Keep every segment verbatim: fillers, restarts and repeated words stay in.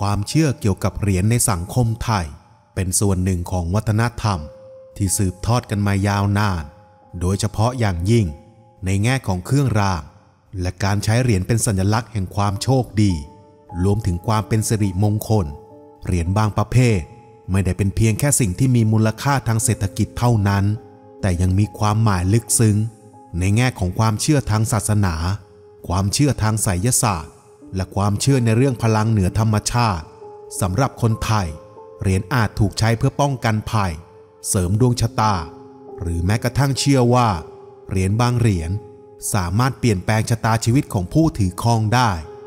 ความเชื่อเกี่ยวกับเหรียญในสังคมไทยเป็นส่วนหนึ่งของวัฒนธรรมที่สืบทอดกันมายาวนานโดยเฉพาะอย่างยิ่งในแง่ของเครื่องรางและการใช้เหรียญเป็นสัญลักษณ์แห่งความโชคดีรวมถึงความเป็นสิริมงคลเหรียญบางประเภทไม่ได้เป็นเพียงแค่สิ่งที่มีมูลค่าทางเศรษฐกิจเท่านั้นแต่ยังมีความหมายลึกซึ้งในแง่ของความเชื่อทางศาสนาความเชื่อทางไสยศาสตร์และความเชื่อในเรื่องพลังเหนือธรรมชาติสำหรับคนไทยเหรียญอาจถูกใช้เพื่อป้องกันภัยเสริมดวงชะตาหรือแม้กระทั่งเชื่อว่าเหรียญบางเหรียญสามารถเปลี่ยนแปลงชะตาชีวิตของผู้ถือครองได้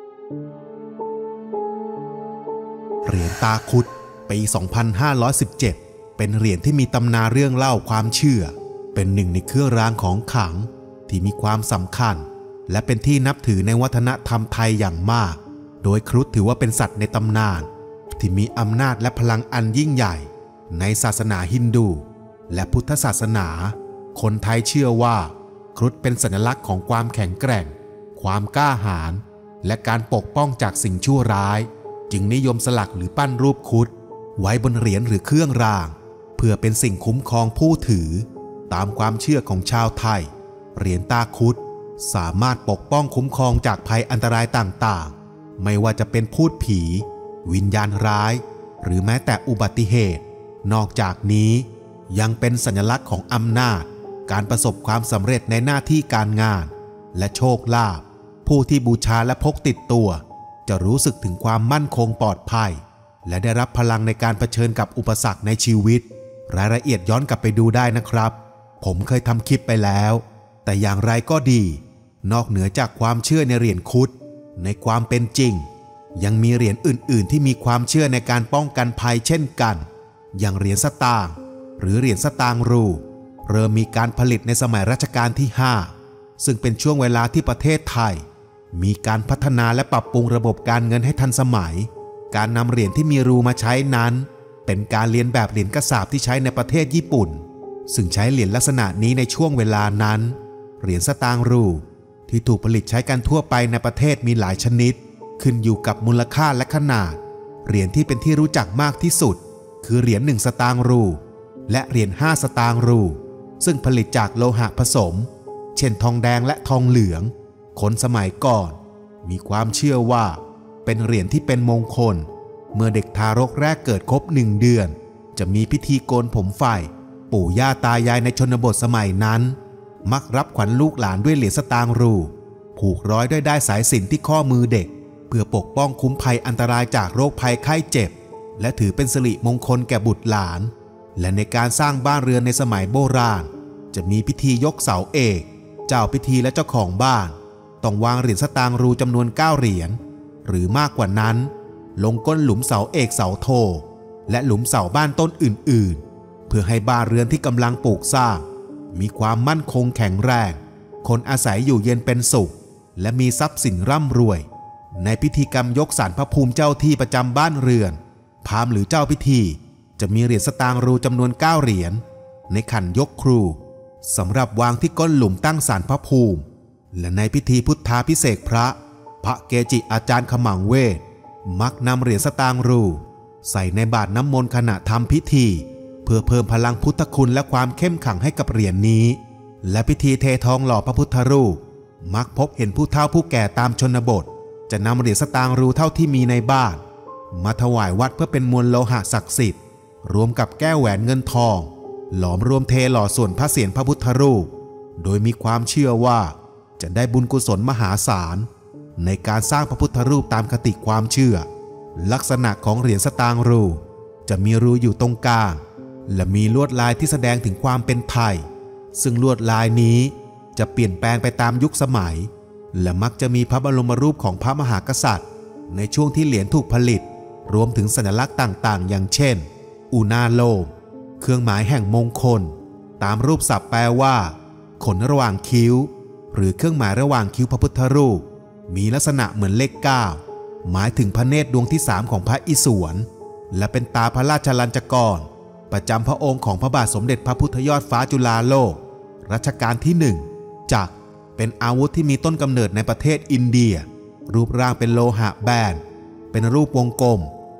เหรียญตาคุดปี สองพันห้าร้อยสิบเจ็ด เป็นเหรียญที่มีตำนานเรื่องเล่าความเชื่อเป็นหนึ่งในเครื่องรางของขลังที่มีความสำคัญและเป็นที่นับถือในวัฒนธรรมไทยอย่างมากโดยครุฑถือว่าเป็นสัตว์ในตำนานที่มีอำนาจและพลังอันยิ่งใหญ่ในศาสนาฮินดูและพุทธศาสนาคนไทยเชื่อว่าครุฑเป็นสัญลักษณ์ของความแข็งแกร่งความกล้าหาญและการปกป้องจากสิ่งชั่วร้ายจึงนิยมสลักหรือปั้นรูปครุฑไว้บนเหรียญหรือเครื่องรางเพื่อเป็นสิ่งคุ้มครองผู้ถือตามความเชื่อของชาวไทยเหรียญตาคุดสามารถปกป้องคุ้มครองจากภัยอันตรายต่างๆไม่ว่าจะเป็นพูดผีวิญญาณร้ายหรือแม้แต่อุบัติเหตุนอกจากนี้ยังเป็นสัญลักษณ์ของอำนาจการประสบความสำเร็จในหน้าที่การงานและโชคลาภผู้ที่บูชาและพกติดตัวจะรู้สึกถึงความมั่นคงปลอดภัยและได้รับพลังในการเผชิญกับอุปสรรคในชีวิตรายละเอียดย้อนกลับไปดูได้นะครับผมเคยทำคลิปไปแล้วแต่อย่างไรก็ดีนอกเหนือจากความเชื่อในเหรียญคุดในความเป็นจริงยังมีเหรียญอื่นๆที่มีความเชื่อในการป้องกันภัยเช่นกันอย่างเหรียญสตางค์หรือเหรียญสตางค์รูเริ่มมีการผลิตในสมัยรัชกาลที่ห้าซึ่งเป็นช่วงเวลาที่ประเทศไทยมีการพัฒนาและปรับปรุงระบบการเงินให้ทันสมัยการนำเหรียญที่มีรูมาใช้นั้นเป็นการเลียนแบบเหรียญกระสาบที่ใช้ในประเทศญี่ปุ่นซึ่งใช้เหรียญลักษณะนี้ในช่วงเวลานั้นเหรียญสตางค์รูที่ถูกผลิตใช้กันทั่วไปในประเทศมีหลายชนิดขึ้นอยู่กับมูลค่าและขนาดเหรียญที่เป็นที่รู้จักมากที่สุดคือเหรียญหนึ่งสตางค์รูและเหรียญห้าสตางค์รูซึ่งผลิตจากโลหะผสมเช่นทองแดงและทองเหลืองคนสมัยก่อนมีความเชื่อว่าเป็นเหรียญที่เป็นมงคลเมื่อเด็กทารกแรกเกิดครบหนึ่งเดือนจะมีพิธีโกนผมไฟปู่ย่าตายายในชนบทสมัยนั้นมักรับขวัญลูกหลานด้วยเหรียญสตางค์รูผูกร้อยด้วยด้ายสายสิญจน์ที่ข้อมือเด็กเพื่อปกป้องคุ้มภัยอันตรายจากโรคภัยไข้เจ็บและถือเป็นสิริมงคลแก่บุตรหลานและในการสร้างบ้านเรือนในสมัยโบราณจะมีพิธียกเสาเอกเจ้าพิธีและเจ้าของบ้านต้องวางเหรียญสตางค์รูจำนวนเก้าเหรียญหรือมากกว่านั้นลงก้นหลุมเสาเอกเสาโทและหลุมเสาบ้านต้นอื่นๆเพื่อให้บ้านเรือนที่กำลังปลูกสร้างมีความมั่นคงแข็งแรงคนอาศัยอยู่เย็นเป็นสุขและมีทรัพย์สินร่ำรวยในพิธีกรรมยกศาลพระภูมิเจ้าที่ประจำบ้านเรือนพราหมณ์หรือเจ้าพิธีจะมีเหรียญสตางค์รูจำนวนเก้าเหรียญในขันยกครูสำหรับวางที่ก้นหลุมตั้งศาลพระภูมิและในพิธีพุทธาภิเษกพระพระเกจิอาจารย์ขมังเวทมักนำเหรียญสตางค์รูใส่ในบาตรน้ำมนต์ขณะทำพิธีเพื่อเพิ่มพลังพุทธคุณและความเข้มขลังให้กับเหรียญนี้และพิธีเททองหล่อพระพุทธรูปมักพบเห็นผู้เฒ่าผู้แก่ตามชนบทจะนำเหรียญสตางค์รูเท่าที่มีในบ้านมาถวายวัดเพื่อเป็นมวลโลหะศักดิ์สิทธิ์รวมกับแก้วแหวนเงินทองหลอมรวมเทหล่อส่วนพระเศียรพระพุทธรูปโดยมีความเชื่อว่าจะได้บุญกุศลมหาศาลในการสร้างพระพุทธรูปตามคติความเชื่อลักษณะของเหรียญสตางค์รูจะมีรูอยู่ตรงกลางและมีลวดลายที่แสดงถึงความเป็นไทยซึ่งลวดลายนี้จะเปลี่ยนแปลงไปตามยุคสมัยและมักจะมีพระบรมรูปของพระมหากษัตริย์ในช่วงที่เหรียญถูกผลิตรวมถึงสัญลักษณ์ต่างๆอย่างเช่นอุณาโลมเครื่องหมายแห่งมงคลตามรูปศัพท์แปลว่าขนระหว่างคิ้วหรือเครื่องหมายระหว่างคิ้วพระพุทธรูปมีลักษณะเหมือนเลขเก้าหมายถึงพระเนตรดวงที่สามของพระอิศวรและเป็นตาพระราชลัญจกรประจำพระองค์ของพระบาทสมเด็จพระพุทธยอดฟ้าจุฬาโลกรัชกาลที่หนึ่งจักรเป็นอาวุธที่มีต้นกำเนิดในประเทศอินเดียรูปร่างเป็นโลหะแบนเป็นรูปวงกลม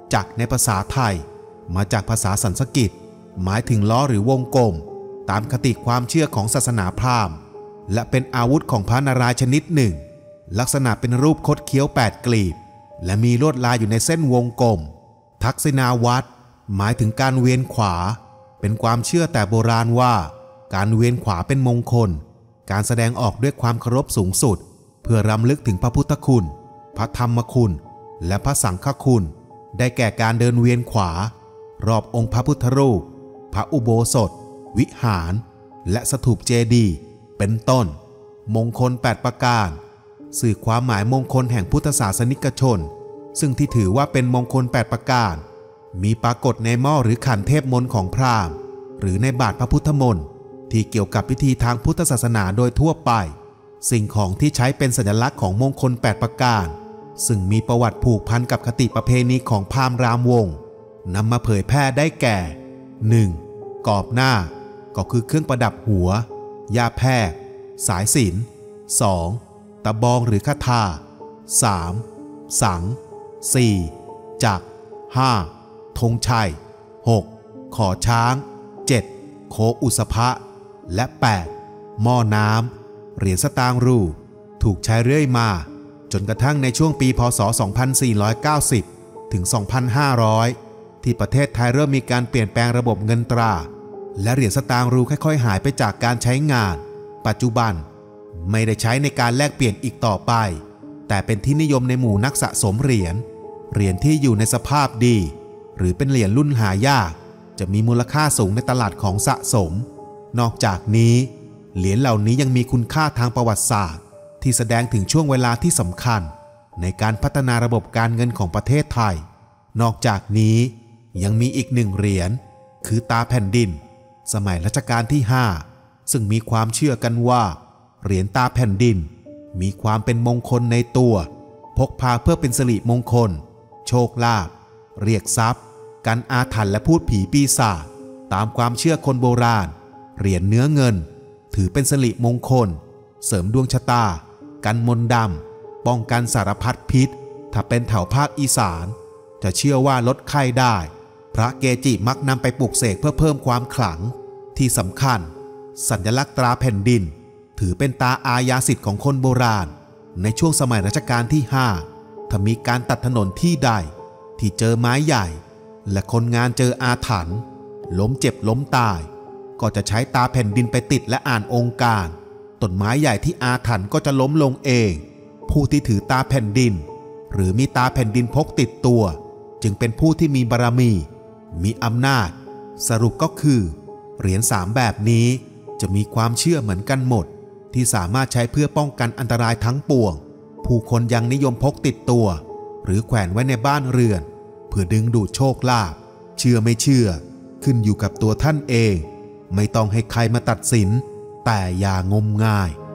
จักรในภาษาไทยมาจากภาษาสันสกฤตหมายถึงล้อหรือวงกลมตามคติความเชื่อของศาสนาพราหมณ์และเป็นอาวุธของพระนารายณ์ชนิดหนึ่งลักษณะเป็นรูปคดเคี้ยวแปดกลีบและมีลวดลายอยู่ในเส้นวงกลมทักษิณาวัตรหมายถึงการเวียนขวาเป็นความเชื่อแต่โบราณว่าการเวียนขวาเป็นมงคลการแสดงออกด้วยความเคารพสูงสุดเพื่อรำลึกถึงพระพุทธคุณพระธรรมคุณและพระสังฆคุณได้แก่การเดินเวียนขวารอบองค์พระพุทธรูปพระอุโบสถวิหารและสถูปเจดีย์เป็นต้นมงคลแปดประการสื่อความหมายมงคลแห่งพุทธศาสนิกชนซึ่งที่ถือว่าเป็นมงคลแปดประการมีปรากฏในหม้อหรือขันเทพมนต์ของพราหมณ์หรือในบาทพระพุทธมนต์ที่เกี่ยวกับพิธีทางพุทธศาสนาโดยทั่วไปสิ่งของที่ใช้เป็นสัญลักษณ์ของมงคลแปดประการซึ่งมีประวัติผูกพันกับคติประเพณีของพราหมณ์รามวงศ์นำมาเผยแพร่ได้แก่ หนึ่ง. กอบหน้าก็คือเครื่องประดับหัวยาแพรกสายสิญจน์ สอง. ตะบองหรือคาถา สาม. สัง สี่. จักร ห้า. ธงชัย หก. ขอช้าง เจ็ด. โคอุสภะและ แปด. หม้อน้ำเหรียญสตางค์รูถูกใช้เรื่อยมาจนกระทั่งในช่วงปีพ.ศ. สองพันสี่ร้อยเก้าสิบ ถึง สองพันห้าร้อย ที่ประเทศไทยเริ่มมีการเปลี่ยนแปลงระบบเงินตราและเหรียญสตางค์รูค่อยๆหายไปจากการใช้งานปัจจุบันไม่ได้ใช้ในการแลกเปลี่ยนอีกต่อไปแต่เป็นที่นิยมในหมู่นักสะสมเหรียญเหรียญที่อยู่ในสภาพดีหรือเป็นเหรียญรุ่นหายากจะมีมูลค่าสูงในตลาดของสะสมนอกจากนี้เหรียญเหล่านี้ยังมีคุณค่าทางประวัติศาสตร์ที่แสดงถึงช่วงเวลาที่สำคัญในการพัฒนาระบบการเงินของประเทศไทยนอกจากนี้ยังมีอีกหนึ่งเหรียญคือตาแผ่นดินสมัยรัชกาลที่ห้าซึ่งมีความเชื่อกันว่าเหรียญตาแผ่นดินมีความเป็นมงคลในตัวพกพาเพื่อเป็นสิริมงคลโชคลาภเรียกทรัพย์กันอาถรรพ์และพูดผีปีศาจตามความเชื่อคนโบราณเหรียญเนื้อเงินถือเป็นสิริมงคลเสริมดวงชะตากันมนต์ดำป้องกันสารพัดพิษถ้าเป็นแถวภาคอีสานจะเชื่อว่าลดไข้ได้พระเกจิมักนำไปปลูกเสกเพื่อเพิ่มความขลังที่สำคัญสัญลักษณ์ตราแผ่นดินถือเป็นตาอาญาสิทธิ์ของคนโบราณในช่วงสมัยรัชกาลที่ห้าถ้ามีการตัดถนนที่ใดที่เจอไม้ใหญ่และคนงานเจออาถรรพ์ล้มเจ็บล้มตายก็จะใช้ตาแผ่นดินไปติดและอ่านองค์การต้นไม้ใหญ่ที่อาถรรพ์ก็จะล้มลงเองผู้ที่ถือตาแผ่นดินหรือมีตาแผ่นดินพกติดตัวจึงเป็นผู้ที่มีบารมีมีอำนาจสรุปก็คือเหรียญสามแบบนี้จะมีความเชื่อเหมือนกันหมดที่สามารถใช้เพื่อป้องกันอันตรายทั้งปวงผู้คนยังนิยมพกติดตัวหรือแขวนไว้ในบ้านเรือนเพื่อดึงดูดโชคลาภเชื่อไม่เชื่อขึ้นอยู่กับตัวท่านเองไม่ต้องให้ใครมาตัดสินแต่อย่างมงาย